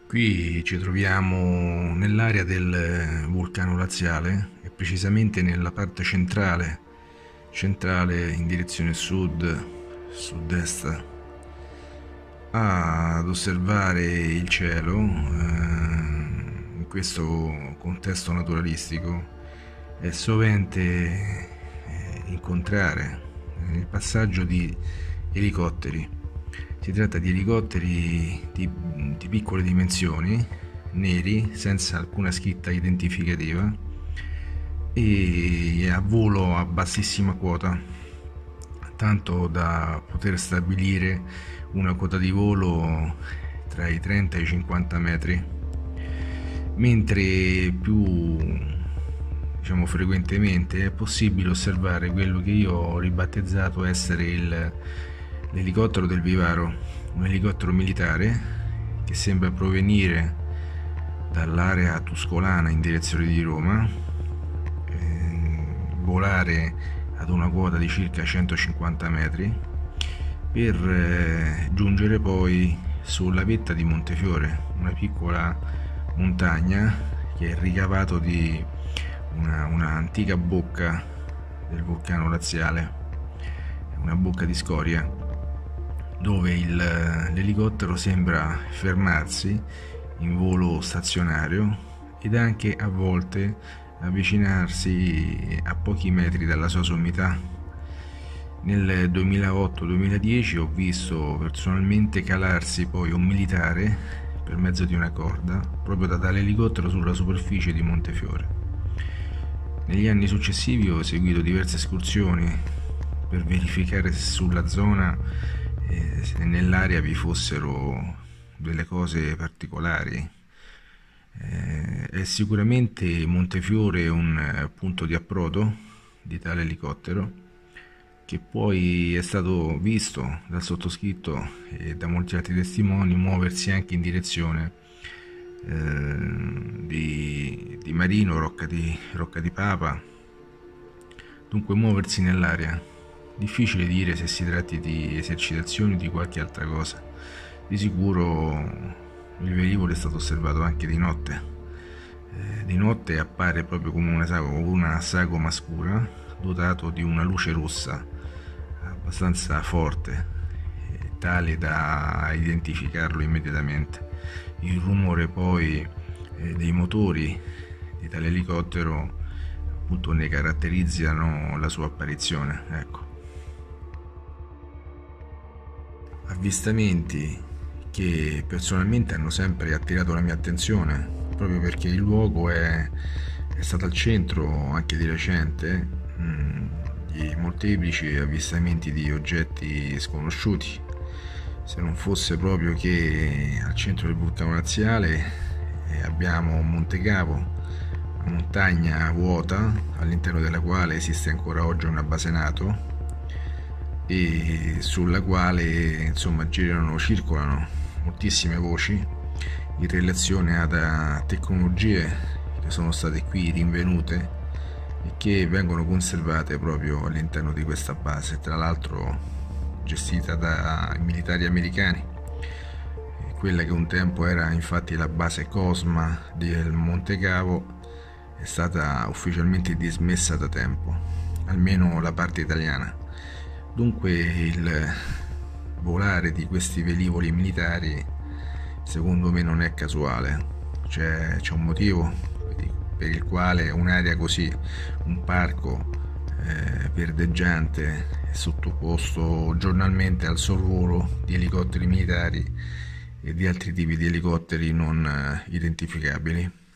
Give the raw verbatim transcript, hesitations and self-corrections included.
Qui ci troviamo nell'area del vulcano laziale e precisamente nella parte centrale, centrale in direzione sud, sud-est, ad osservare il cielo eh, in questo contesto naturalistico è sovente eh, incontrare il passaggio di elicotteri. Si tratta di elicotteri di, di piccole dimensioni, neri, senza alcuna scritta identificativa e a volo a bassissima quota, tanto da poter stabilire una quota di volo tra i trenta e i cinquanta metri, mentre più diciamo frequentemente è possibile osservare quello che io ho ribattezzato essere il l'elicottero del Vivaro, un elicottero militare che sembra provenire dall'area tuscolana in direzione di Roma, eh, volare ad una quota di circa centocinquanta metri per eh, giungere poi sulla vetta di Montefiore, una piccola montagna che è ricavato di una, una antica bocca del vulcano laziale, una bocca di scoria, dove il, l'elicottero sembra fermarsi in volo stazionario ed anche a volte avvicinarsi a pochi metri dalla sua sommità. Nel duemilaotto duemiladieci ho visto personalmente calarsi poi un militare per mezzo di una corda proprio da tale elicottero sulla superficie di Montefiore. Negli anni successivi ho eseguito diverse escursioni per verificare se sulla zona se nell'area vi fossero delle cose particolari. Eh, è sicuramente Montefiore un eh, punto di approdo di tale elicottero, che poi è stato visto dal sottoscritto e da molti altri testimoni muoversi anche in direzione eh, di, di Marino, Rocca di, Rocca di Papa, dunque muoversi nell'area. Difficile dire se si tratti di esercitazioni o di qualche altra cosa. Di sicuro il velivolo è stato osservato anche di notte. Eh, di notte appare proprio come una sagoma, una sagoma scura, dotato di una luce rossa abbastanza forte, eh, tale da identificarlo immediatamente. Il rumore poi eh, dei motori di tale elicottero appunto ne caratterizzano la sua apparizione. Ecco. Avvistamenti che personalmente hanno sempre attirato la mia attenzione, proprio perché il luogo è, è stato al centro anche di recente mh, di molteplici avvistamenti di oggetti sconosciuti. Se non fosse proprio che al centro del vulcano laziale eh, abbiamo Monte Cavo, una montagna vuota all'interno della quale esiste ancora oggi una base NATO e sulla quale insomma girano, circolano moltissime voci in relazione ad tecnologie che sono state qui rinvenute e che vengono conservate proprio all'interno di questa base, tra l'altro gestita dai militari americani. Quella che un tempo era infatti la base Cosma del Monte Cavo è stata ufficialmente dismessa da tempo, almeno la parte italiana. Dunque il volare di questi velivoli militari secondo me non è casuale, c'è, c'è un motivo per il quale un'area così, un parco eh, verdeggiante è sottoposto giornalmente al sorvolo di elicotteri militari e di altri tipi di elicotteri non eh, identificabili.